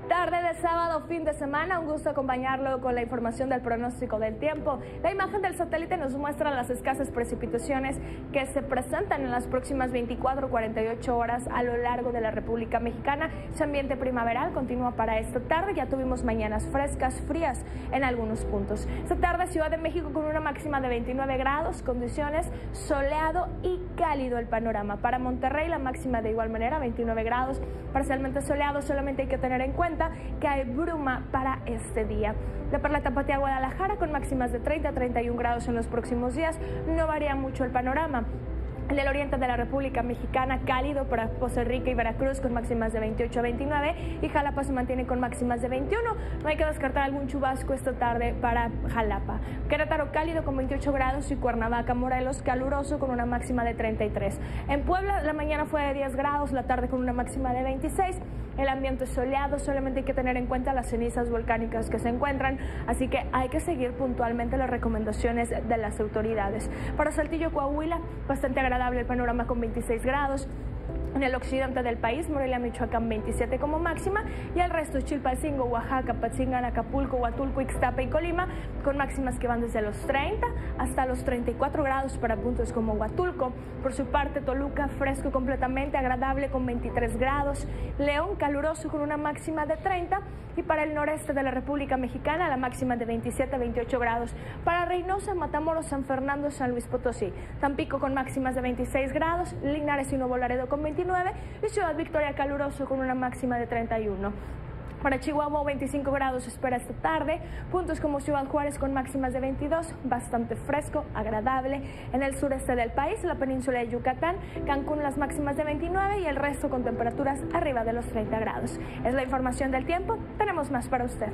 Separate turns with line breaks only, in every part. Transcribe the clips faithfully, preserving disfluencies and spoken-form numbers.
Tarde de sábado, fin de semana, un gusto acompañarlo con la información del pronóstico del tiempo. La imagen del satélite nos muestra las escasas precipitaciones que se presentan en las próximas veinticuatro a cuarenta y ocho horas a lo largo de la República Mexicana. Ese ambiente primaveral continúa para esta tarde. Ya tuvimos mañanas frescas, frías en algunos puntos. Esta tarde, Ciudad de México con una máxima de veintinueve grados, condiciones soleado y cálido el panorama. Para Monterrey, la máxima de igual manera, veintinueve grados, parcialmente soleado. Solamente hay que tener en cuenta que hay bruma para este día. De Perla Tapatía a Guadalajara con máximas de treinta a treinta y un grados en los próximos días. No varía mucho el panorama. En el oriente de la República Mexicana, cálido para Poza Rica y Veracruz con máximas de veintiocho a veintinueve, y Jalapa se mantiene con máximas de veintiuno. No hay que descartar algún chubasco esta tarde para Jalapa. Querétaro cálido con veintiocho grados y Cuernavaca, Morelos caluroso con una máxima de treinta y tres. En Puebla la mañana fue de diez grados, la tarde con una máxima de veintiséis. El ambiente es soleado, solamente hay que tener en cuenta las cenizas volcánicas que se encuentran, así que hay que seguir puntualmente las recomendaciones de las autoridades. Para Saltillo, Coahuila, bastante agradable el panorama con veintiséis grados. En el occidente del país, Morelia, Michoacán, veintisiete como máxima, y el resto, Chilpancingo, Oaxaca, Patzingán, Acapulco, Huatulco, Ixtapa y Colima, con máximas que van desde los treinta hasta los treinta y cuatro grados para puntos como Huatulco. Por su parte, Toluca, fresco completamente, agradable con veintitrés grados. León, caluroso con una máxima de treinta. Y para el noreste de la República Mexicana, la máxima de veintisiete a veintiocho grados. Para Reynosa, Matamoros, San Fernando, San Luis Potosí. Tampico con máximas de veintiséis grados. Linares y Nuevo Laredo con veintinueve. Y Ciudad Victoria, caluroso con una máxima de treinta y uno. Para Chihuahua, veinticinco grados se espera esta tarde. Puntos como Ciudad Juárez con máximas de veintidós, bastante fresco, agradable. En el sureste del país, la península de Yucatán, Cancún las máximas de veintinueve y el resto con temperaturas arriba de los treinta grados. Es la información del tiempo. Tenemos más para usted.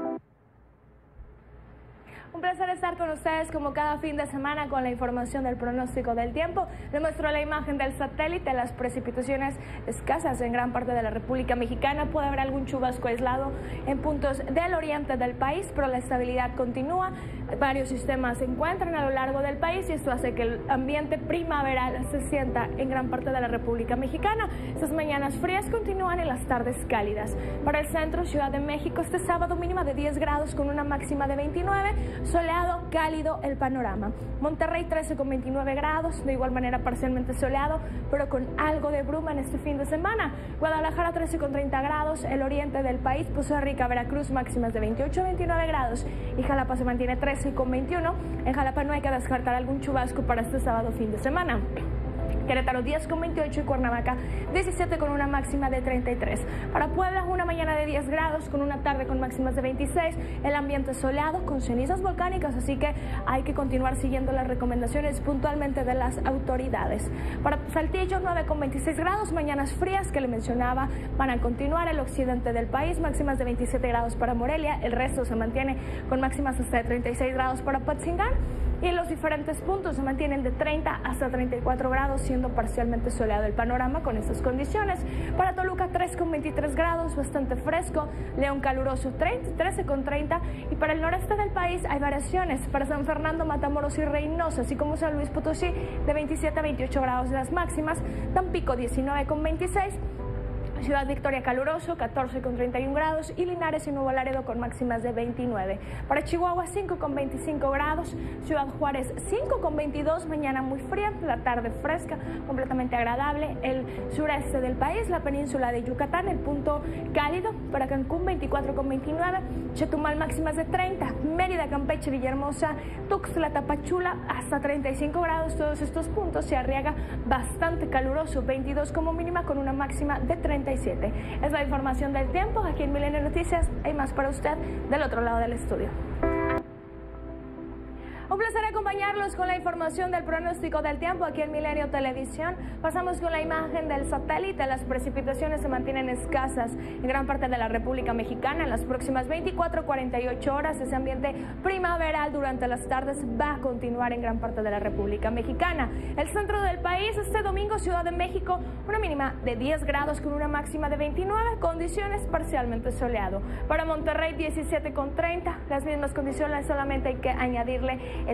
Un placer estar con ustedes como cada fin de semana con la información del pronóstico del tiempo. Les muestro la imagen del satélite, las precipitaciones escasas en gran parte de la República Mexicana. Puede haber algún chubasco aislado en puntos del oriente del país, pero la estabilidad continúa. Varios sistemas se encuentran a lo largo del país y esto hace que el ambiente primaveral se sienta en gran parte de la República Mexicana. Estas mañanas frías continúan en las tardes cálidas. Para el centro, Ciudad de México, este sábado mínima de diez grados con una máxima de veintinueve. Soleado, cálido el panorama. Monterrey trece con veintinueve grados, de igual manera parcialmente soleado, pero con algo de bruma en este fin de semana. Guadalajara trece con treinta grados, el oriente del país, Poza Rica, Veracruz máximas de veintiocho a veintinueve grados y Jalapa se mantiene trece con veintiuno. En Jalapa no hay que descartar algún chubasco para este sábado fin de semana. Querétaro diez con veintiocho y Cuernavaca diecisiete con una máxima de treinta y tres. Para Puebla, una mañana de diez grados con una tarde con máximas de veintiséis. El ambiente soleado con cenizas volcánicas, así que hay que continuar siguiendo las recomendaciones puntualmente de las autoridades. Para Saltillo, nueve con veintiséis grados, mañanas frías que le mencionaba van a continuar. El occidente del país, máximas de veintisiete grados para Morelia, el resto se mantiene con máximas hasta de treinta y seis grados para Patzingán. Y en los diferentes puntos se mantienen de treinta hasta treinta y cuatro grados, siendo parcialmente soleado el panorama con estas condiciones. Para Toluca, tres con veintitrés grados, bastante fresco. León caluroso, trece con treinta. Y para el noreste del país hay variaciones. Para San Fernando, Matamoros y Reynosa, así como San Luis Potosí, de veintisiete a veintiocho grados las máximas. Tampico, diecinueve con veintiséis. Ciudad Victoria caluroso, catorce con treinta y un grados, y Linares y Nuevo Laredo con máximas de veintinueve. Para Chihuahua, cinco con veinticinco grados, Ciudad Juárez cinco con veintidós, mañana muy fría, la tarde fresca, completamente agradable. El sureste del país, la península de Yucatán, el punto cálido. Para Cancún, veinticuatro con veintinueve, Chetumal máximas de treinta, Mérida, Campeche, Villahermosa, Tuxtla, Tapachula hasta treinta y cinco grados, todos estos puntos. Se Arriaga bastante caluroso, veintidós como mínima con una máxima de treinta y siete. Es la información del tiempo. Aquí en Milenio Noticias hay más para usted del otro lado del estudio. Un placer acompañarlos con la información del pronóstico del tiempo aquí en Milenio Televisión. Pasamos con la imagen del satélite. Las precipitaciones se mantienen escasas en gran parte de la República Mexicana. En las próximas veinticuatro a cuarenta y ocho horas, ese ambiente primaveral durante las tardes va a continuar en gran parte de la República Mexicana. El centro del país, este domingo, Ciudad de México, una mínima de diez grados con una máxima de veintinueve, condiciones parcialmente soleado. Para Monterrey, diecisiete con treinta, las mismas condiciones, solamente hay que añadirle el día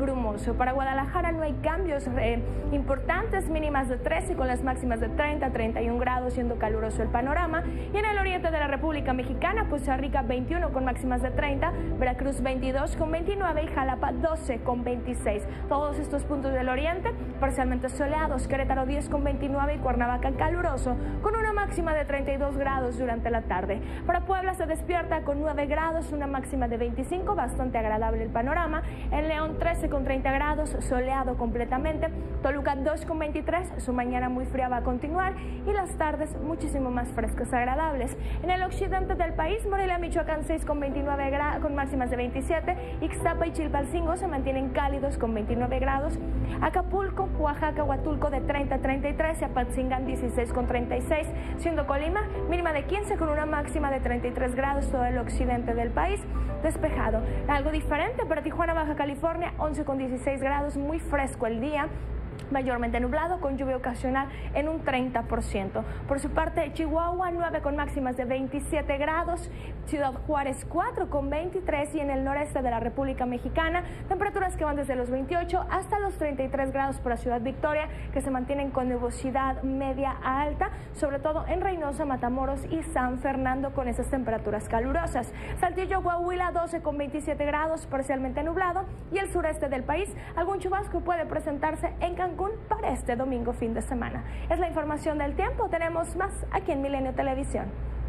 brumoso. Para Guadalajara no hay cambios eh, importantes, mínimas de trece con las máximas de treinta, treinta y un grados, siendo caluroso el panorama. Y en el oriente de la República Mexicana, Poza Rica veintiuno con máximas de treinta, Veracruz veintidós con veintinueve y Jalapa doce con veintiséis. Todos estos puntos del oriente parcialmente soleados. Querétaro diez con veintinueve y Cuernavaca caluroso con una máxima de treinta y dos grados durante la tarde. Para Puebla se despierta con nueve grados, una máxima de veinticinco, bastante agradable el panorama. En León trece con treinta grados, soleado completamente. Toluca dos con veintitrés, su mañana muy fría va a continuar y las tardes muchísimo más frescas, agradables. En el occidente del país, Morelia, Michoacán seis con veintinueve grados, con máximas de veintisiete. Ixtapa y Chilpancingo se mantienen cálidos con veintinueve grados. Acapulco, Oaxaca, Huatulco de treinta a treinta y tres y Apatzingán dieciséis con treinta y seis, siendo Colima mínima de quince con una máxima de treinta y tres grados, todo el occidente del país despejado. Algo diferente para Tijuana, Baja California, once con dieciséis grados, muy fresco el día, mayormente nublado con lluvia ocasional en un treinta por ciento. Por su parte, Chihuahua nueve con máximas de veintisiete grados, Ciudad Juárez cuatro con veintitrés y en el noreste de la República Mexicana temperaturas que van desde los veintiocho hasta los treinta y tres grados para Ciudad Victoria, que se mantienen con nubosidad media a alta, sobre todo en Reynosa, Matamoros y San Fernando con esas temperaturas calurosas. Saltillo, Coahuila doce con veintisiete grados, parcialmente nublado, y el sureste del país algún chubasco puede presentarse en Cancún para este domingo fin de semana. Es la información del tiempo, tenemos más aquí en Milenio Televisión.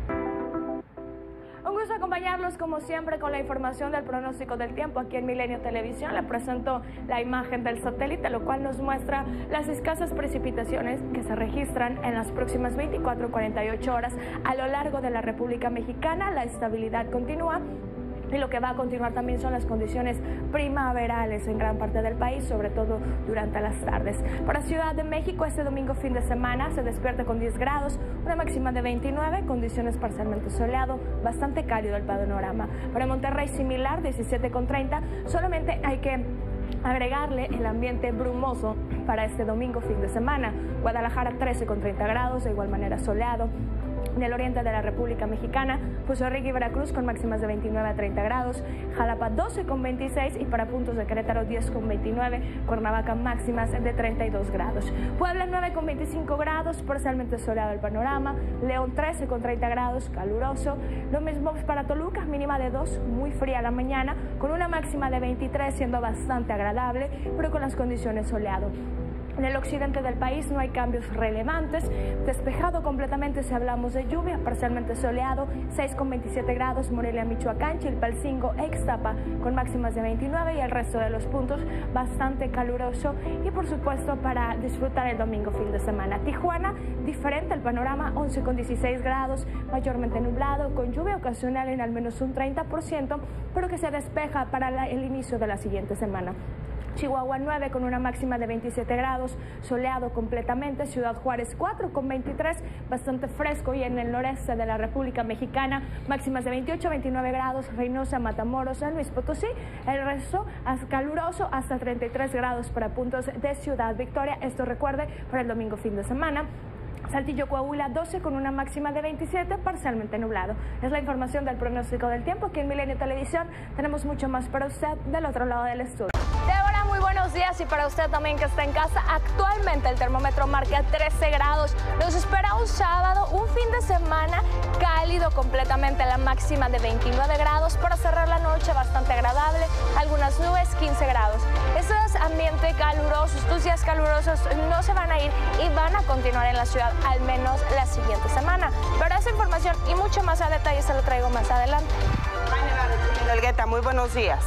Un gusto acompañarlos como siempre con la información del pronóstico del tiempo aquí en Milenio Televisión. Le presento la imagen del satélite, lo cual nos muestra las escasas precipitaciones que se registran en las próximas veinticuatro a cuarenta y ocho horas a lo largo de la República Mexicana. La estabilidad continúa. Y lo que va a continuar también son las condiciones primaverales en gran parte del país, sobre todo durante las tardes. Para Ciudad de México, este domingo fin de semana se despierta con diez grados, una máxima de veintinueve, condiciones parcialmente soleado, bastante cálido el panorama. Para Monterrey similar, diecisiete con treinta, solamente hay que agregarle el ambiente brumoso para este domingo fin de semana. Guadalajara trece con treinta grados, de igual manera soleado. En el oriente de la República Mexicana, Poza Rica y Veracruz con máximas de veintinueve a treinta grados, Jalapa doce con veintiséis y para puntos de Querétaro diez con veintinueve, Cuernavaca máximas de treinta y dos grados. Puebla nueve con veinticinco grados, parcialmente soleado el panorama, León trece con treinta grados, caluroso. Lo mismo para Toluca, mínima de dos, muy fría la mañana, con una máxima de veintitrés, siendo bastante agradable, pero con las condiciones soleado. En el occidente del país no hay cambios relevantes, despejado completamente si hablamos de lluvia, parcialmente soleado, seis con veintisiete grados, Morelia, Michoacán, Chilpancingo, Ixtapa con máximas de veintinueve y el resto de los puntos bastante caluroso y por supuesto para disfrutar el domingo fin de semana. Tijuana, diferente el panorama, once con dieciséis grados, mayormente nublado, con lluvia ocasional en al menos un treinta por ciento, pero que se despeja para la, el inicio de la siguiente semana. Chihuahua nueve con una máxima de veintisiete grados, soleado completamente. Ciudad Juárez cuatro con veintitrés, bastante fresco, y en el noreste de la República Mexicana máximas de veintiocho a veintinueve grados, Reynosa, Matamoros, San Luis Potosí, el resto caluroso hasta treinta y tres grados para puntos de Ciudad Victoria. Esto recuerde para el domingo fin de semana. Saltillo, Coahuila doce con una máxima de veintisiete, parcialmente nublado. Es la información del pronóstico del tiempo aquí en Milenio Televisión. Tenemos mucho más para usted del otro lado del estudio. Débora, muy buenos días, y para usted también que está en casa. Actualmente el termómetro marca trece grados. Nos espera un sábado, un fin de semana cálido completamente, la máxima de veintinueve grados para cerrar la noche, bastante agradable, algunas nubes, quince grados. Este es ambiente caluroso, estos días calurosos no se van a ir y van a continuar en la ciudad al menos la siguiente semana. Pero esa información y mucho más a detalle se lo traigo más adelante.
Elgueta, muy buenos días.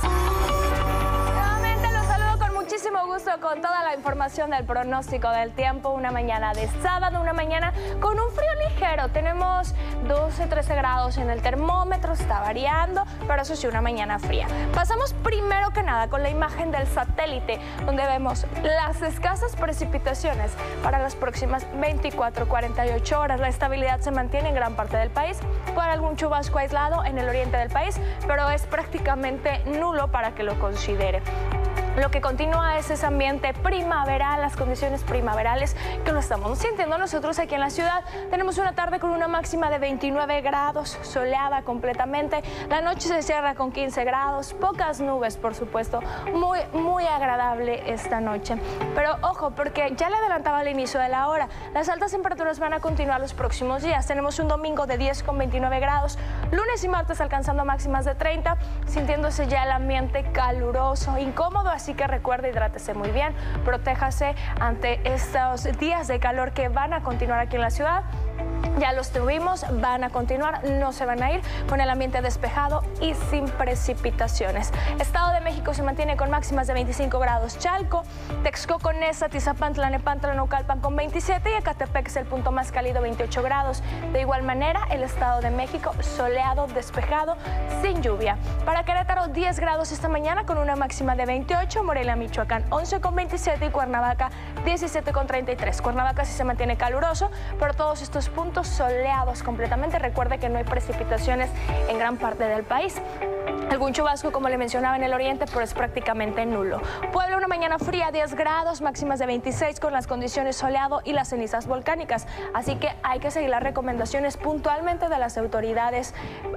Muchísimo gusto con toda la información del pronóstico del tiempo. Una mañana de sábado, una mañana con un frío ligero. Tenemos doce, trece grados en el termómetro, está variando, pero eso sí, una mañana fría. Pasamos primero que nada con la imagen del satélite, donde vemos las escasas precipitaciones para las próximas veinticuatro a cuarenta y ocho horas. La estabilidad se mantiene en gran parte del país, por algún chubasco aislado en el oriente del país, pero es prácticamente nulo para que lo considere. Lo que continúa es ese ambiente primaveral, las condiciones primaverales que lo estamos sintiendo nosotros aquí en la ciudad. Tenemos una tarde con una máxima de veintinueve grados, soleada completamente. La noche se cierra con quince grados, pocas nubes, por supuesto. Muy, muy agradable esta noche. Pero ojo, porque ya le adelantaba al inicio de la hora, las altas temperaturas van a continuar los próximos días. Tenemos un domingo de diez con veintinueve grados, lunes y martes alcanzando máximas de treinta, sintiéndose ya el ambiente caluroso, incómodo, así que recuerde, hidrátese muy bien, protéjase ante estos días de calor que van a continuar aquí en la ciudad. Ya los tuvimos, van a continuar, no se van a ir, con el ambiente despejado y sin precipitaciones. Estado de México se mantiene con máximas de veinticinco grados. Chalco, Texcoco, Neza, Tizapán, Tlalnepantla, Naucalpan con veintisiete y Ecatepec es el punto más cálido, veintiocho grados. De igual manera, el Estado de México soleado, despejado, sin lluvia. Para Querétaro, diez grados esta mañana con una máxima de veintiocho. Morelia, Michoacán, once con veintisiete y Cuernavaca, diecisiete con treinta y tres. Cuernavaca sí se mantiene caluroso, pero todos estos puntos soleados completamente. Recuerde que no hay precipitaciones en gran parte del país. Algún chubasco, como le mencionaba, en el oriente, pero es prácticamente nulo. Puebla, una mañana fría, diez grados, máximas de veintiséis con las condiciones soleado y las cenizas volcánicas. Así que hay que seguir las recomendaciones puntualmente de las autoridades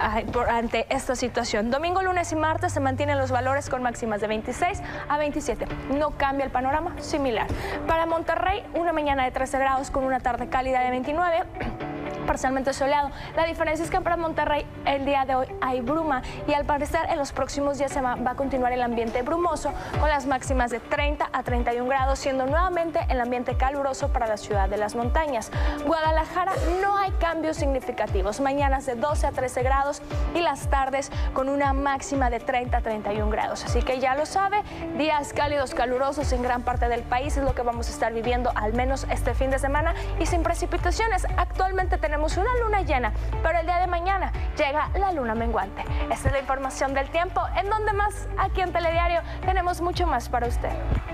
ante esta situación. Domingo, lunes y martes se mantienen los valores con máximas de veintiséis a veintisiete. No cambia el panorama, similar. Para Monterrey, una mañana de trece grados con una tarde cálida de veintinueve. Parcialmente soleado. La diferencia es que para Monterrey el día de hoy hay bruma y al parecer en los próximos días se va, va a continuar el ambiente brumoso con las máximas de treinta a treinta y un grados, siendo nuevamente el ambiente caluroso para la ciudad de las montañas. Guadalajara, no hay cambios significativos. Mañanas de doce a trece grados y las tardes con una máxima de treinta a treinta y un grados. Así que ya lo sabe, días cálidos, calurosos en gran parte del país es lo que vamos a estar viviendo al menos este fin de semana y sin precipitaciones. Actualmente tenemos una luna llena, pero el día de mañana llega la luna menguante. Esta es la información del tiempo. ¿En donde más? Aquí en Telediario tenemos mucho más para usted.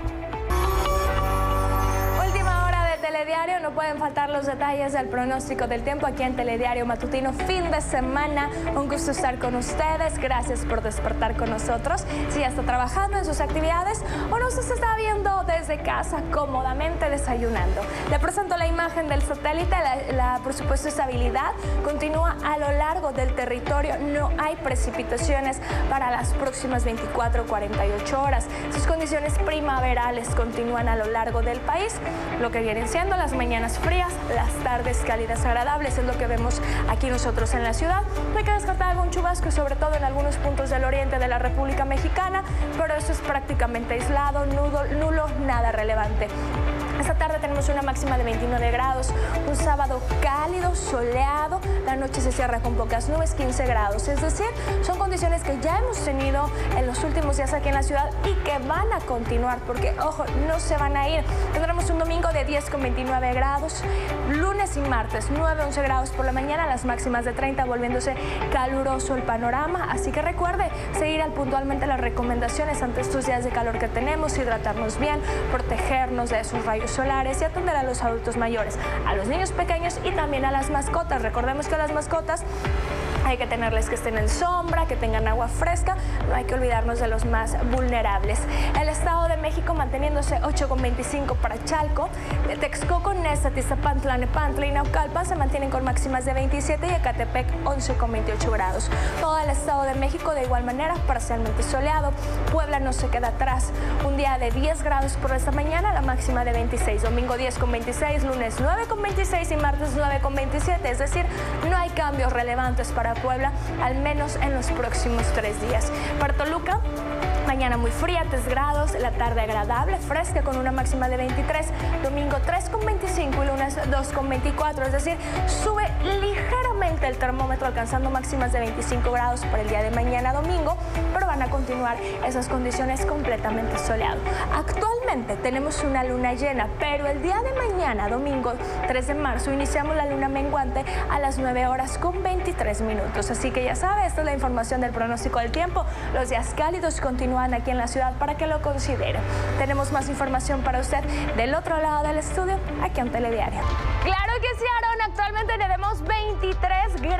Última hora de Telediario, no pueden faltar los detalles del pronóstico del tiempo aquí en Telediario Matutino, fin de semana. Un gusto estar con ustedes, gracias por despertar con nosotros. Si ya está trabajando en sus actividades o no se está viendo desde casa cómodamente desayunando. Le presento la imagen del satélite, la, la por supuesto estabilidad continúa a lo largo del territorio, no hay precipitaciones para las próximas veinticuatro a cuarenta y ocho horas. Sus condiciones primaverales continúan a lo largo del país, lo que vienen siendo las mañanas frías, las tardes cálidas agradables, es lo que vemos aquí nosotros en la ciudad. No hay que descartar algún chubasco, sobre todo en algunos puntos del oriente de la República Mexicana, pero eso es prácticamente aislado, nulo, nulo, nada relevante. Esta tarde tenemos una máxima de veintinueve grados, un sábado cálido, soleado, la noche se cierra con pocas nubes, quince grados, es decir, son condiciones que ya hemos tenido en los últimos días aquí en la ciudad y que van a continuar, porque, ojo, no se van a ir. Tendremos un domingo de diez con veintinueve grados, lunes y martes nueve a once grados por la mañana, las máximas de treinta, volviéndose caluroso el panorama, así que recuerde seguir al puntualmente las recomendaciones ante estos días de calor que tenemos, hidratarnos bien, protegernos de esos rayos solares y atender a los adultos mayores, a los niños pequeños y también a las mascotas. Recordemos que a las mascotas hay que tenerles que estén en sombra, que tengan agua fresca, no hay que olvidarnos de los más vulnerables. El Estado de México manteniéndose ocho con veinticinco para Chalco, Texcoco, Neza, Tizapán, Tlalnepantla y Naucalpan se mantienen con máximas de veintisiete y Ecatepec once con veintiocho grados. Todo el Estado de México de igual manera parcialmente soleado. Puebla no se queda atrás, un día de diez grados por esta mañana, la máxima de veintiséis, domingo diez con veintiséis, lunes nueve con veintiséis y martes nueve con veintisiete, es decir, no hay cambios relevantes para Puebla, al menos en los próximos tres días. Para Toluca, mañana muy fría, tres grados, la tarde agradable, fresca con una máxima de veintitrés, domingo tres con veinticinco y lunes dos con veinticuatro, es decir, sube ligeramente el termómetro alcanzando máximas de veinticinco grados para el día de mañana domingo, pero van a continuar esas condiciones completamente soleado. Actualmente tenemos una luna llena, pero el día de mañana domingo tres de marzo iniciamos la luna menguante a las nueve horas con veintitrés minutos, así que ya sabe, esta es la información del pronóstico del tiempo. Los días cálidos continúan aquí en la ciudad para que lo considere. Tenemos más información para usted del otro lado del estudio, aquí en Telediario. Claro que sí, Aaron, actualmente tenemos veintitrés grados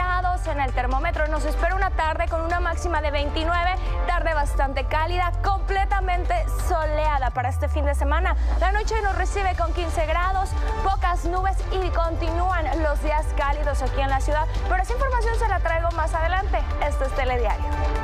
grados en el termómetro. Nos espera una tarde con una máxima de veintinueve, tarde bastante cálida, completamente soleada para este fin de semana. La noche nos recibe con quince grados, pocas nubes y continúan los días cálidos aquí en la ciudad. Pero esa información se la traigo más adelante. Esto es Telediario.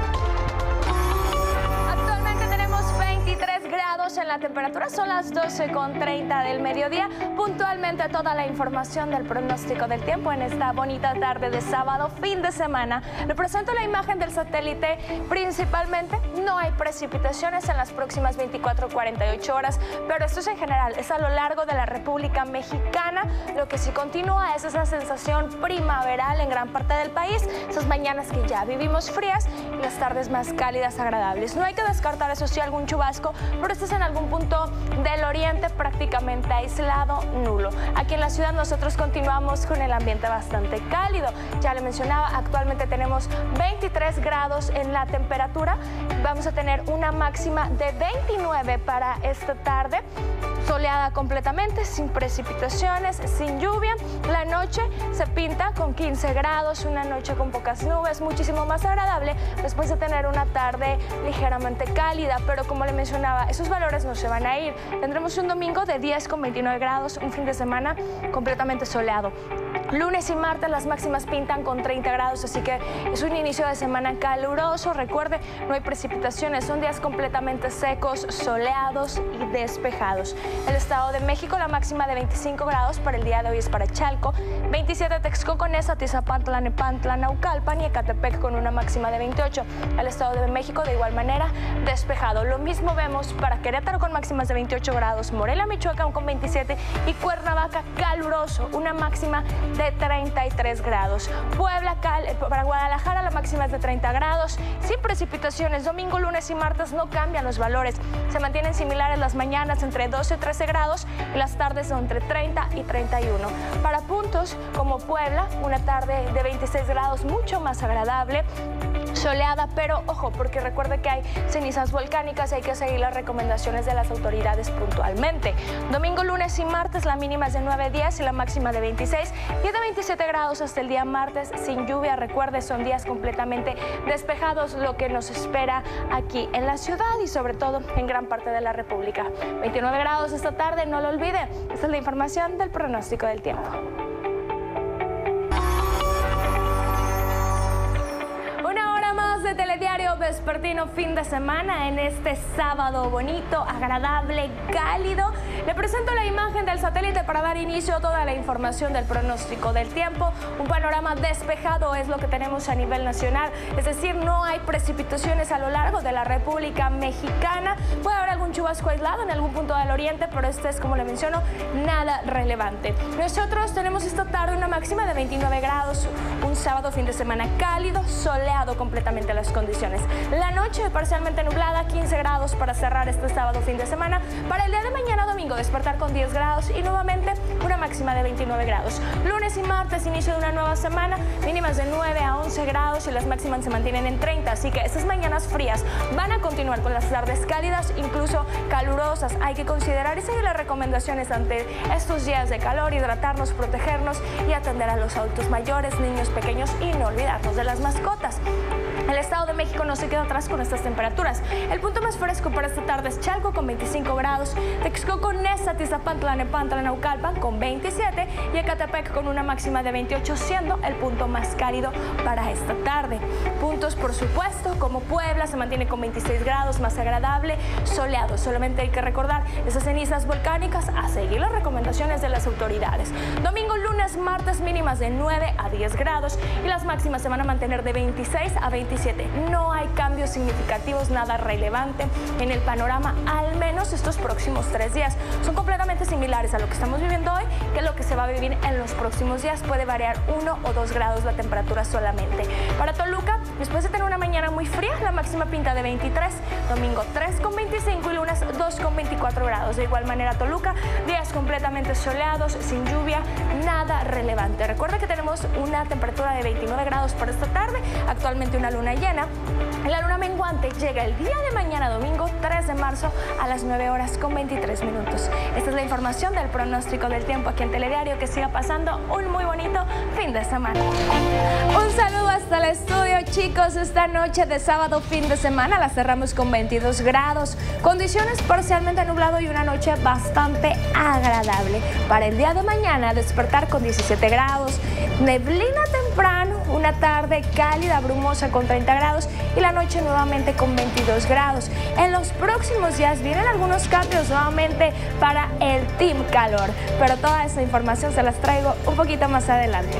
Actualmente tenemos veintitrés grados en la temperatura, son las doce con treinta del mediodía. Puntualmente toda la información del pronóstico del tiempo en esta bonita tarde de sábado, fin de semana. Le presento la imagen del satélite. Principalmente no hay precipitaciones en las próximas veinticuatro a cuarenta y ocho horas, pero esto es en general, es a lo largo de la República Mexicana. Lo que sí continúa es esa sensación primaveral en gran parte del país, esas mañanas que ya vivimos frías y las tardes más cálidas, agradables. No hay que descartar, eso sí, algún chubasco, pero este es en algún punto del oriente prácticamente aislado, nulo. Aquí en la ciudad nosotros continuamos con el ambiente bastante cálido. Ya le mencionaba, actualmente tenemos veintitrés grados en la temperatura. Vamos a tener una máxima de veintinueve para esta tarde. Soleada completamente, sin precipitaciones, sin lluvia. La noche se pinta con quince grados, una noche con pocas nubes, muchísimo más agradable después de tener una tarde ligeramente cálida. Pero como le mencionaba, esos valores no se van a ir. Tendremos un domingo de diez con veintinueve grados, un fin de semana completamente soleado. Lunes y martes las máximas pintan con treinta grados, así que es un inicio de semana caluroso. Recuerde, no hay precipitaciones, son días completamente secos, soleados y despejados. El Estado de México, la máxima de veinticinco grados para el día de hoy es para Chalco, veintisiete Texcoco, Neza, Tizapán, Tlalnepantla, Naucalpan y Ecatepec con una máxima de veintiocho. El Estado de México de igual manera despejado. Lo mismo vemos para Querétaro con máximas de veintiocho grados, Morelia, Michoacán con veintisiete y Cuernavaca caluroso, una máxima de treinta y tres grados. Puebla, Cal, para Guadalajara la máxima es de treinta grados, sin precipitaciones. Domingo, lunes y martes no cambian los valores, se mantienen similares las mañanas entre doce y trece grados y las tardes son entre treinta y treinta y uno. Para puntos como Puebla, una tarde de veintiséis grados mucho más agradable, soleada, pero ojo, porque recuerde que hay cenizas volcánicas y hay que seguir las recomendaciones de las autoridades puntualmente. Domingo, lunes y martes la mínima es de nueve a diez y la máxima de veintiséis y de veintisiete grados hasta el día martes sin lluvia. Recuerde, son días completamente despejados lo que nos espera aquí en la ciudad y sobre todo en gran parte de la República. veintinueve grados esta tarde, no lo olvide. Esta es la información del pronóstico del tiempo. De Telediario Vespertino, fin de semana en este sábado bonito, agradable, cálido. Le presento la imagen del satélite para dar inicio a toda la información del pronóstico del tiempo. Un panorama despejado es lo que tenemos a nivel nacional, es decir, no hay precipitaciones a lo largo de la República Mexicana. Puede haber algún chubasco aislado en algún punto del oriente, pero este es, como le menciono, nada relevante. Nosotros tenemos esta tarde una máxima de veintinueve grados, un sábado fin de semana cálido, soleado completamente las condiciones. La noche parcialmente nublada, quince grados para cerrar este sábado fin de semana. Para el día de mañana domingo despertar con diez grados y nuevamente una máxima de veintinueve grados. Lunes y martes inicio de una nueva semana, mínimas de nueve a once grados y las máximas se mantienen en treinta, así que estas mañanas frías van a continuar con las tardes cálidas, incluso calurosas. Hay que considerar y seguir las recomendaciones ante estos días de calor, hidratarnos, protegernos y atender a los adultos mayores, niños pequeños y no olvidarnos de las mascotas. El Estado de México no se queda atrás con estas temperaturas. El punto más fresco para esta tarde es Chalco con veinticinco grados, Texcoco, Neza, Tizapán, Tlalnepantla, Naucalpan con veintisiete y Ecatepec con una máxima de veintiocho, siendo el punto más cálido para esta tarde. Puntos, por supuesto, como Puebla se mantiene con veintiséis grados, más agradable, soleado. Solamente hay que recordar esas cenizas volcánicas, a seguir las recomendaciones de las autoridades. Domingo, lunes, martes mínimas de nueve a diez grados y las máximas se van a mantener de veintiséis a veintisiete. No hay cambios significativos, nada relevante en el panorama, al menos estos próximos tres días. Son completamente similares a lo que estamos viviendo hoy, que lo que se va a vivir en los próximos días. Puede variar uno o dos grados la temperatura solamente. Para Toluca, después de tener una mañana muy fría, la máxima pinta de veintitrés, domingo tres con veinticinco y lunes dos con veinticuatro grados. De igual manera Toluca, días completamente soleados, sin lluvia, nada relevante. Recuerda que tenemos una temperatura mínima de veintinueve grados para esta tarde, actualmente una luna llena. La luna menguante llega el día de mañana domingo tres de marzo a las nueve horas con veintitrés minutos. Esta es la información del pronóstico del tiempo aquí en Telediario. Que siga pasando un muy bonito fin de semana. Un saludo hasta el estudio, chicos. Esta noche de sábado fin de semana la cerramos con veintidós grados, condiciones parcialmente nublado y una noche bastante agradable. Para el día de mañana despertar con diecisiete grados, neblina temprano, una tarde cálida, brumosa con treinta grados y la noche nuevamente con veintidós grados. En los próximos días vienen algunos cambios nuevamente para el Team Calor, pero toda esta información se las traigo un poquito más adelante.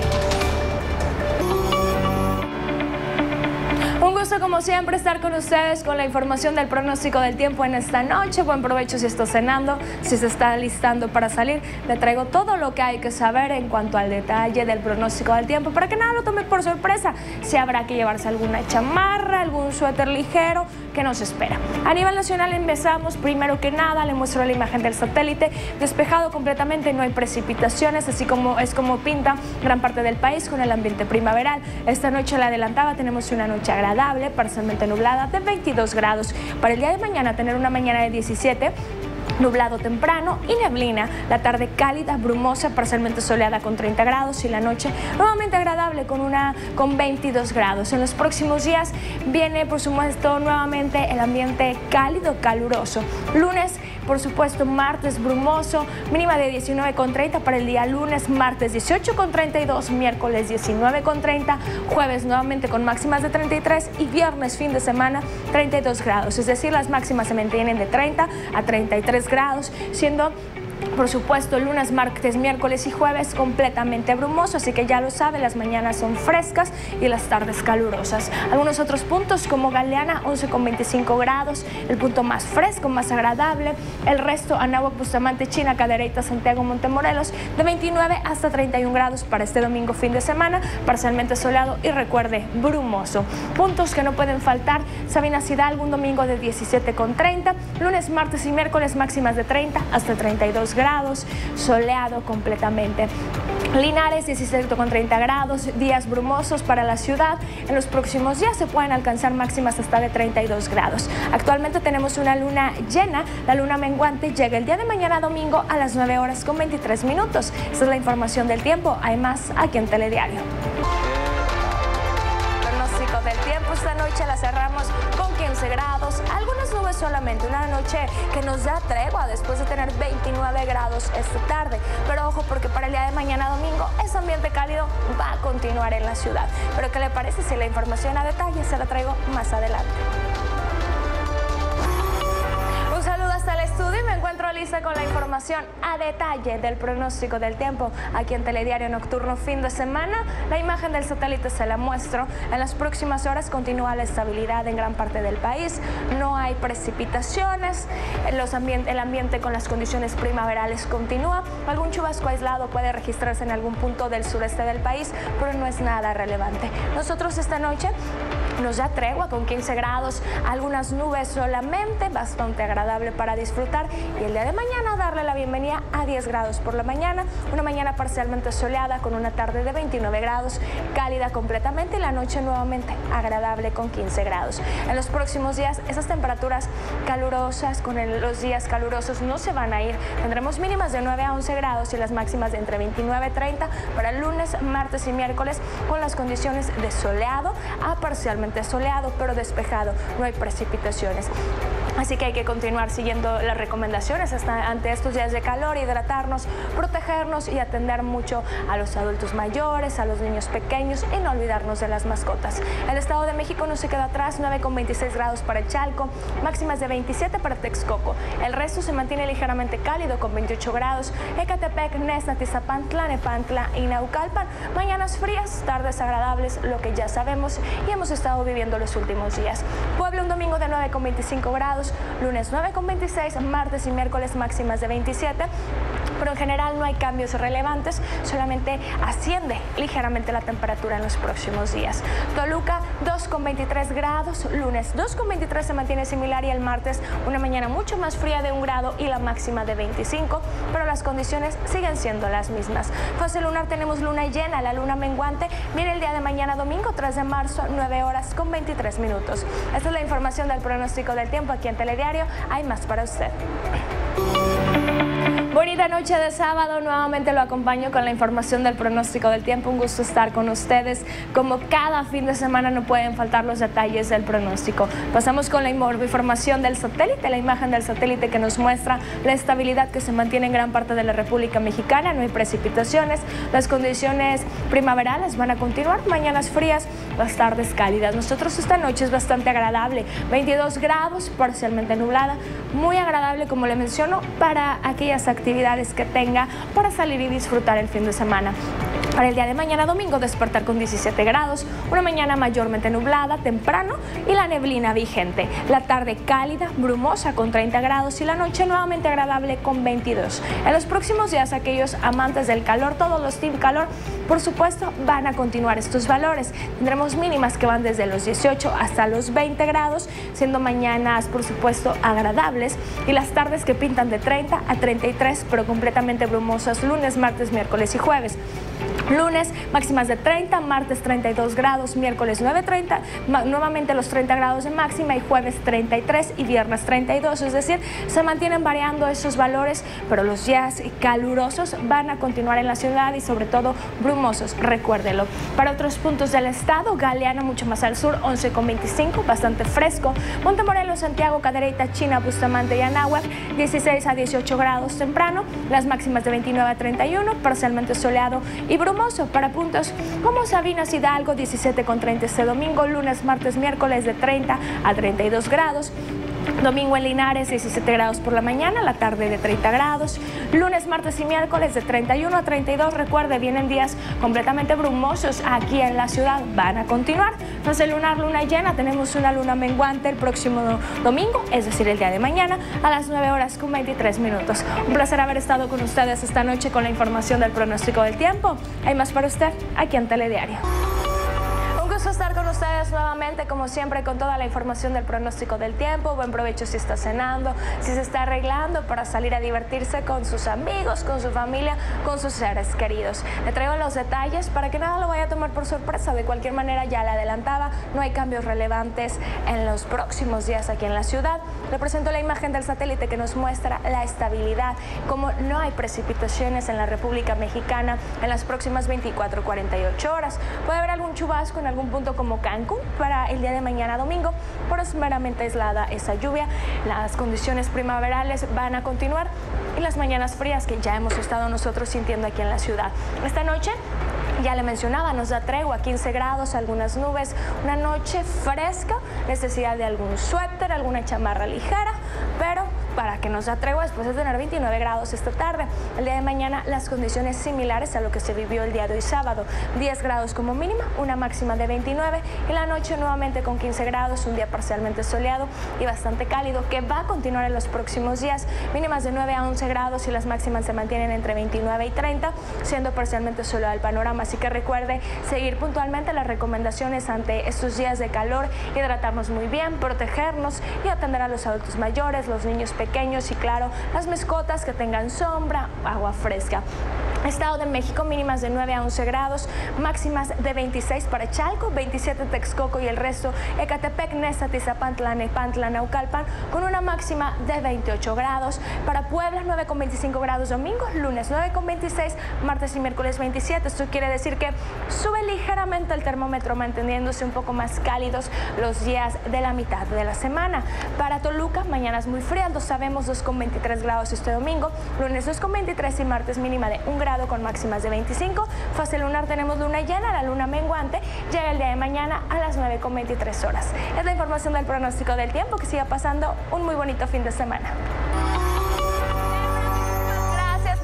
Un gusto como siempre estar con ustedes con la información del pronóstico del tiempo en esta noche. Buen provecho si está cenando, si se está alistando para salir. Le traigo todo lo que hay que saber en cuanto al detalle del pronóstico del tiempo para que nada lo tome por sorpresa. Si habrá que llevarse alguna chamarra, algún suéter ligero que nos espera. A nivel nacional empezamos, primero que nada le muestro la imagen del satélite. Despejado completamente, no hay precipitaciones, así como es como pinta gran parte del país con el ambiente primaveral. Esta noche la adelantaba, tenemos una noche agradable, parcialmente nublada de veintidós grados. Para el día de mañana tener una mañana de diecisiete, nublado temprano y neblina, la tarde cálida, brumosa, parcialmente soleada con treinta grados y la noche nuevamente agradable con, una, con veintidós grados. En los próximos días viene por supuesto nuevamente el ambiente cálido, caluroso. Lunes, por supuesto, martes brumoso, mínima de diecinueve con treinta para el día lunes, martes dieciocho con treinta y dos, miércoles diecinueve con treinta, jueves nuevamente con máximas de treinta y tres y viernes fin de semana treinta y dos grados, es decir, las máximas se mantienen de treinta a treinta y tres grados, siendo por supuesto lunes, martes, miércoles y jueves completamente brumoso, así que ya lo sabe, las mañanas son frescas y las tardes calurosas. Algunos otros puntos como Galeana once con veinticinco grados, el punto más fresco, más agradable. El resto Anáhuac, Bustamante, China, Cadereyta, Santiago, Montemorelos de veintinueve hasta treinta y un grados para este domingo fin de semana, parcialmente soleado y recuerde brumoso. Puntos que no pueden faltar: Sabinas Hidalgo un domingo de diecisiete con treinta, lunes, martes y miércoles máximas de treinta hasta treinta y dos grados, soleado completamente. Linares diecisiete con treinta grados, días brumosos para la ciudad. En los próximos días se pueden alcanzar máximas hasta de treinta y dos grados. Actualmente tenemos una luna llena, la luna menguante llega el día de mañana domingo a las nueve horas con veintitrés minutos. Esta es la información del tiempo, hay más aquí en Telediario. Pronóstico del tiempo, esta noche la cerramos con quince grados, algunas nubes solamente, una noche que nos da tregua después de tener veintinueve grados esta tarde, pero ojo porque para el día de mañana domingo ese ambiente cálido va a continuar en la ciudad. Pero ¿qué le parece si la información a detalle se la traigo más adelante? Un saludo hasta el estudio y me encuentro lista con la información a detalle del pronóstico del tiempo aquí en Telediario Nocturno fin de semana. La imagen del satélite se la muestro. En las próximas horas continúa la estabilidad en gran parte del país. No hay precipitaciones. Los ambient el ambiente con las condiciones primaverales continúa. Algún chubasco aislado puede registrarse en algún punto del sureste del país, pero no es nada relevante. Nosotros esta noche nos da tregua con quince grados, algunas nubes solamente, bastante agradable para disfrutar, y el día de mañana darle la bienvenida a diez grados por la mañana, una mañana parcialmente soleada con una tarde de veintinueve grados, cálida completamente, y la noche nuevamente agradable con quince grados. En los próximos días esas temperaturas calurosas con el, los días calurosos no se van a ir, tendremos mínimas de nueve a once grados y las máximas de entre veintinueve y treinta para el lunes, martes y miércoles, con las condiciones de soleado a parcialmente soleado pero despejado, no hay precipitaciones. Así que hay que continuar siguiendo las recomendaciones hasta ante estos días de calor, hidratarnos, protegernos y atender mucho a los adultos mayores, a los niños pequeños y no olvidarnos de las mascotas. El Estado de México no se queda atrás, nueve con veintiséis grados para Chalco, máximas de veintisiete para Texcoco. El resto se mantiene ligeramente cálido con veintiocho grados. Ecatepec, Nezna, Tizapán, Tlanepantla y Naucalpan. Mañanas frías, tardes agradables, lo que ya sabemos y hemos estado viviendo los últimos días. Puebla un domingo de nueve con veinticinco grados, lunes nueve con veintiséis, martes y miércoles máximas de veintisiete. pero en general no hay cambios relevantes, solamente asciende ligeramente la temperatura en los próximos días. Toluca dos con veintitrés grados, lunes dos con veintitrés se mantiene similar y el martes una mañana mucho más fría de un grado y la máxima de veinticinco, pero las condiciones siguen siendo las mismas. Fase lunar tenemos luna llena, la luna menguante viene el día de mañana domingo tres de marzo, nueve horas con veintitrés minutos. Esta es la información del pronóstico del tiempo aquí en Telediario. Hay más para usted. Bonita noche de sábado, nuevamente lo acompaño con la información del pronóstico del tiempo. Un gusto estar con ustedes. Como cada fin de semana no pueden faltar los detalles del pronóstico. Pasamos con la información del satélite, la imagen del satélite que nos muestra la estabilidad que se mantiene en gran parte de la República Mexicana. No hay precipitaciones, las condiciones primaverales van a continuar, mañanas frías, las tardes cálidas. Nosotros esta noche es bastante agradable, veintidós grados, parcialmente nublada, muy agradable como le menciono para aquellas actividades que tenga para salir y disfrutar el fin de semana. Para el día de mañana domingo despertar con diecisiete grados, una mañana mayormente nublada, temprano y la neblina vigente. La tarde cálida, brumosa con treinta grados y la noche nuevamente agradable con veintidós. En los próximos días aquellos amantes del calor, todos los team calor, por supuesto van a continuar estos valores. Tendremos mínimas que van desde los dieciocho hasta los veinte grados, siendo mañanas por supuesto agradables y las tardes que pintan de treinta a treinta y tres, pero completamente brumosas lunes, martes, miércoles y jueves. Lunes máximas de treinta, martes treinta y dos grados, miércoles nueve treinta, nuevamente los treinta grados de máxima y jueves treinta y tres y viernes treinta y dos, es decir, se mantienen variando esos valores, pero los días calurosos van a continuar en la ciudad y sobre todo brumosos, recuérdelo. Para otros puntos del estado, Galeana mucho más al sur, once con veinticinco, bastante fresco, Montemorelos, Santiago, Cadereyta, China, Bustamante y Anáhuac, dieciséis a dieciocho grados temprano, las máximas de veintinueve a treinta y uno, parcialmente soleado y brumoso. Para puntos como Sabinas, Hidalgo, diecisiete con treinta este domingo, lunes, martes, miércoles de treinta a treinta y dos grados. Domingo en Linares, diecisiete grados por la mañana, la tarde de treinta grados. Lunes, martes y miércoles de treinta y uno a treinta y dos. Recuerde, vienen días completamente brumosos aquí en la ciudad. Van a continuar. Fase lunar, luna llena. Tenemos una luna menguante el próximo domingo, es decir, el día de mañana, a las nueve horas con veintitrés minutos. Un placer haber estado con ustedes esta noche con la información del pronóstico del tiempo. Hay más para usted aquí en Telediario. Estar con ustedes nuevamente, como siempre, con toda la información del pronóstico del tiempo. Buen provecho si está cenando, si se está arreglando para salir a divertirse con sus amigos, con su familia, con sus seres queridos. Le traigo los detalles para que nada lo vaya a tomar por sorpresa. De cualquier manera, ya le adelantaba, no hay cambios relevantes en los próximos días aquí en la ciudad. Le presento la imagen del satélite que nos muestra la estabilidad, como no hay precipitaciones en la República Mexicana en las próximas veinticuatro a cuarenta y ocho horas. Puede haber algún chubasco en algún punto como Cancún para el día de mañana domingo, pero es meramente aislada esa lluvia. Las condiciones primaverales van a continuar y las mañanas frías que ya hemos estado nosotros sintiendo aquí en la ciudad. Esta noche, ya le mencionaba, nos da tregua, quince grados, algunas nubes, una noche fresca, necesidad de algún suéter, alguna chamarra ligera, pero para que nos da tregua después de tener veintinueve grados esta tarde. El día de mañana las condiciones similares a lo que se vivió el día de hoy sábado, diez grados como mínima, una máxima de veintinueve y la noche nuevamente con quince grados, un día parcialmente soleado y bastante cálido que va a continuar en los próximos días, mínimas de nueve a once grados y las máximas se mantienen entre veintinueve y treinta, siendo parcialmente soleado el panorama, así que recuerde seguir puntualmente las recomendaciones ante estos días de calor, hidratarnos muy bien, protegernos y atender a los adultos mayores, los niños pequeños pequeños y claro, las mascotas que tengan sombra, agua fresca. Estado de México, mínimas de nueve a once grados, máximas de veintiséis para Chalco, veintisiete Texcoco y el resto, Ecatepec, Neza, Tizapantla, Nepantla, Naucalpan, con una máxima de veintiocho grados. Para Puebla, nueve con veinticinco grados domingo, lunes nueve con veintiséis, martes y miércoles veintisiete. Esto quiere decir que sube ligeramente el termómetro, manteniéndose un poco más cálidos los días de la mitad de la semana. Para Toluca, mañanas muy frías, lo sabemos, dos con veintitrés grados este domingo, lunes dos con veintitrés y martes mínima de un grado con máximas de veinticinco. Fase lunar tenemos luna llena, la luna menguante llega el día de mañana a las nueve con veintitrés horas. Es la información del pronóstico del tiempo. Que siga pasando un muy bonito fin de semana. Gracias, muy buenos días.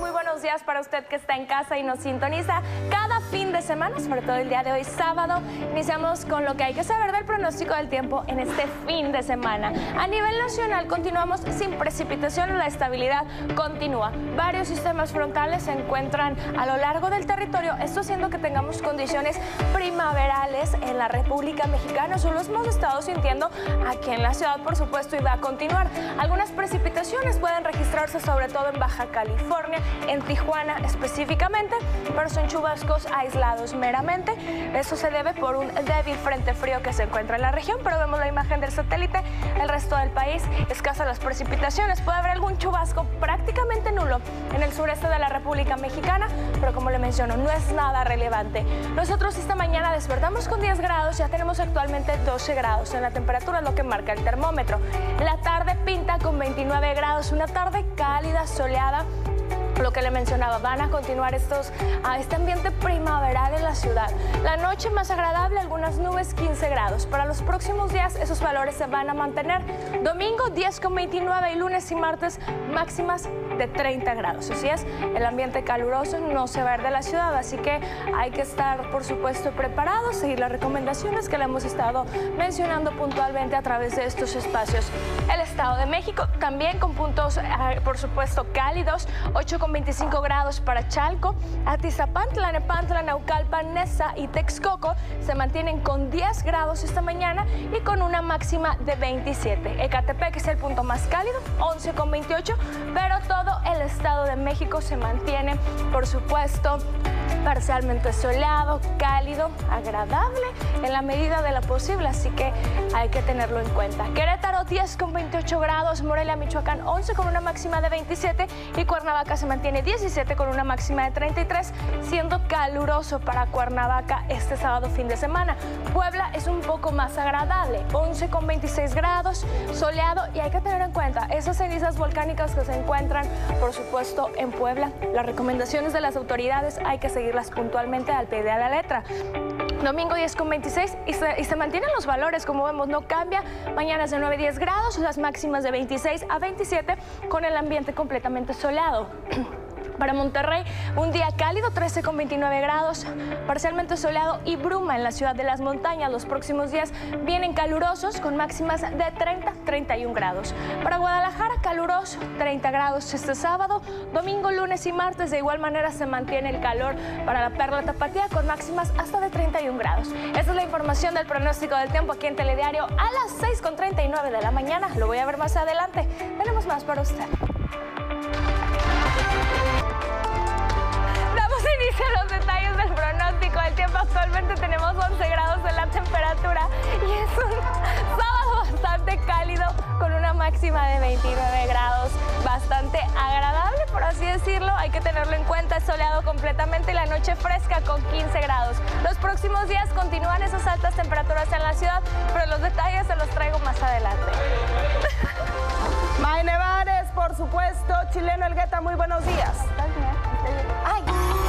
días para usted que está en casa y nos sintoniza cada fin de semana, sobre todo el día de hoy, sábado. Iniciamos con lo que hay que saber del pronóstico del tiempo en este fin de semana. A nivel nacional continuamos sin precipitación, la estabilidad continúa. Varios sistemas frontales se encuentran a lo largo del territorio, esto haciendo que tengamos condiciones primaverales en la República Mexicana. Eso lo hemos estado sintiendo aquí en la ciudad, por supuesto, y va a continuar. Algunas precipitaciones pueden registrarse sobre todo en Baja California, en Tijuana específicamente, pero son chubascos aislados meramente. Eso se debe por un débil frente frío que se encuentra en la región, pero vemos la imagen del satélite. El resto del país, escasas las precipitaciones. Puede haber algún chubasco prácticamente nulo en el sureste de la República Mexicana, pero como le menciono, no es nada relevante. Nosotros esta mañana despertamos con diez grados, ya tenemos actualmente doce grados en la temperatura, lo que marca el termómetro. La tarde pinta con veintinueve grados, una tarde cálida, soleada. Lo que le mencionaba, van a continuar estos, a este ambiente primaveral en la ciudad. La noche más agradable, algunas nubes, quince grados. Para los próximos días esos valores se van a mantener. Domingo diez con veintinueve y lunes y martes máximas de treinta grados. Así es, el ambiente caluroso no se va a ir de la ciudad, así que hay que estar, por supuesto, preparados, seguir las recomendaciones que le hemos estado mencionando puntualmente a través de estos espacios. El Estado de México también con puntos, por supuesto, cálidos, ocho con veinticinco grados para Chalco, Atizapán, Tlalnepantla, Naucalpan, Neza y Texcoco se mantienen con diez grados esta mañana y con una máxima de veintisiete. Ecatepec es el punto más cálido, once con veintiocho, pero todo el Estado de México se mantiene, por supuesto, parcialmente soleado, cálido, agradable en la medida de lo posible, así que hay que tenerlo en cuenta. Querétaro diez con veintiocho grados, Morelia, Michoacán once con una máxima de veintisiete y Cuernavaca se mantiene diecisiete con una máxima de treinta y tres, siendo caluroso para Cuernavaca este sábado fin de semana. Puebla es un poco más agradable, once con veintiséis grados, soleado, y hay que tener en cuenta esas cenizas volcánicas que se encuentran, por supuesto, en Puebla. Las recomendaciones de las autoridades hay que seguirlas puntualmente al pie de la letra. Domingo diez con veintiséis y se, y se mantienen los valores, como vemos, no cambia. Mañana es de nueve a diez grados, las máximas de veintiséis a veintisiete con el ambiente completamente soleado. Para Monterrey, un día cálido, trece con veintinueve grados, parcialmente soleado y bruma en la ciudad de las montañas. Los próximos días vienen calurosos con máximas de treinta a treinta y un grados. Para Guadalajara, caluroso, treinta grados este sábado. Domingo, lunes y martes, de igual manera se mantiene el calor para la Perla Tapatía con máximas hasta de treinta y un grados. Esta es la información del pronóstico del tiempo aquí en Telediario a las seis con treinta y nueve de la mañana. Lo voy a ver más adelante. Tenemos más para usted. Inicia los detalles del pronóstico del tiempo. Actualmente tenemos once grados en la temperatura y es un sábado bastante cálido con una máxima de veintinueve grados, bastante agradable, por así decirlo. Hay que tenerlo en cuenta, es soleado completamente y la noche fresca con quince grados. Los próximos días continúan esas altas temperaturas en la ciudad, pero los detalles se los traigo más adelante.
May Nevares, por supuesto, Chileno Elgueta, muy buenos días.
Ay.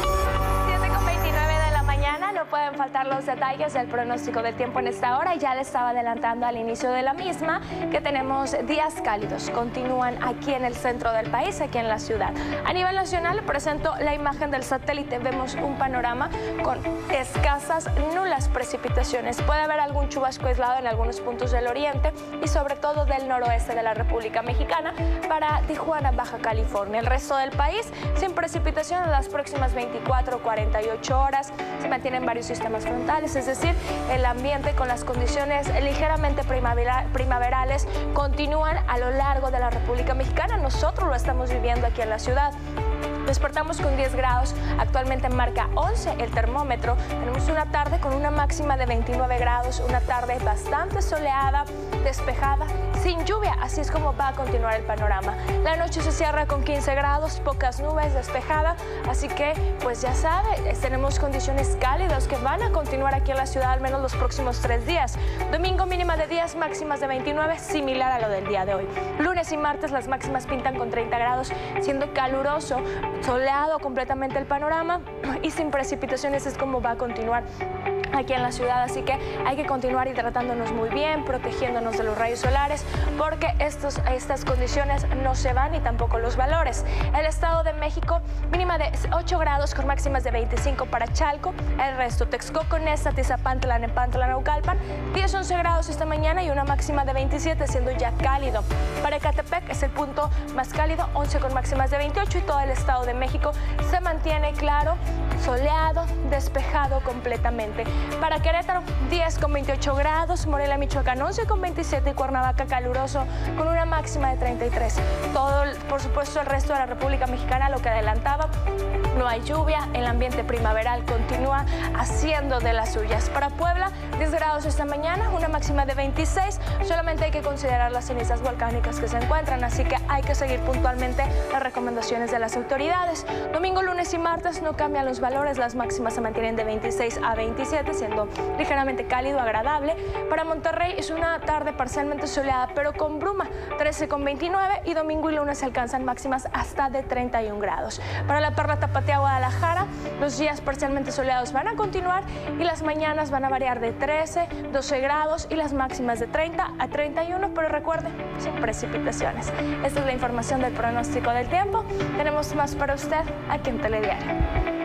No pueden faltar los detalles del pronóstico del tiempo en esta hora. Ya le estaba adelantando al inicio de la misma que tenemos días cálidos. Continúan aquí en el centro del país, aquí en la ciudad. A nivel nacional presento la imagen del satélite. Vemos un panorama con escasas, nulas precipitaciones. Puede haber algún chubasco aislado en algunos puntos del oriente y sobre todo del noroeste de la República Mexicana para Tijuana, Baja California. El resto del país sin precipitación en las próximas veinticuatro o cuarenta y ocho horas. Se mantienen varios sistemas frontales, es decir, el ambiente con las condiciones ligeramente primavera, primaverales continúan a lo largo de la República Mexicana. Nosotros lo estamos viviendo aquí en la ciudad. Despertamos con diez grados, actualmente marca once el termómetro. Tenemos una tarde con una máxima de veintinueve grados, una tarde bastante soleada, despejada, sin lluvia. Así es como va a continuar el panorama. La noche se cierra con quince grados, pocas nubes, despejada. Así que, pues ya sabe, tenemos condiciones cálidas que van a continuar aquí en la ciudad al menos los próximos tres días. Domingo mínima de diez, máximas de veintinueve, similar a lo del día de hoy. Lunes y martes las máximas pintan con treinta grados, siendo caluroso, soleado completamente el panorama y sin precipitaciones es como va a continuar aquí en la ciudad, así que hay que continuar hidratándonos muy bien, protegiéndonos de los rayos solares, porque estos, estas condiciones no se van y tampoco los valores. El Estado de México, mínima de ocho grados con máximas de veinticinco para Chalco, el resto Texcoco, Neza, Tizapán, Tlalnepantla, Naucalpan, diez a once grados esta mañana y una máxima de veintisiete, siendo ya cálido. Para Ecatepec es el punto más cálido, once con máximas de veintiocho, y todo el Estado de México se mantiene claro, soleado, despejado completamente. Para Querétaro, diez con veintiocho grados, Morelia, Michoacán, once con veintisiete y Cuernavaca caluroso con una máxima de treinta y tres. Todo, por supuesto, el resto de la República Mexicana, lo que adelantaba, no hay lluvia, el ambiente primaveral continúa haciendo de las suyas. Para Puebla, diez grados esta mañana, una máxima de veintiséis, solamente hay que considerar las cenizas volcánicas que se encuentran, así que hay que seguir puntualmente las recomendaciones de las autoridades. Domingo, lunes y martes no cambian los valores, las máximas se mantienen de veintiséis a veintisiete, siendo ligeramente cálido, agradable. Para Monterrey es una tarde parcialmente soleada, pero con bruma, trece con veintinueve, y domingo y lunes se alcanzan máximas hasta de treinta y un grados. Para la Perla Tapatía, Guadalajara, los días parcialmente soleados van a continuar y las mañanas van a variar de trece, doce grados y las máximas de treinta a treinta y uno, pero recuerde, sin precipitaciones. Esta es la información del pronóstico del tiempo. Tenemos más para usted aquí en Telediario.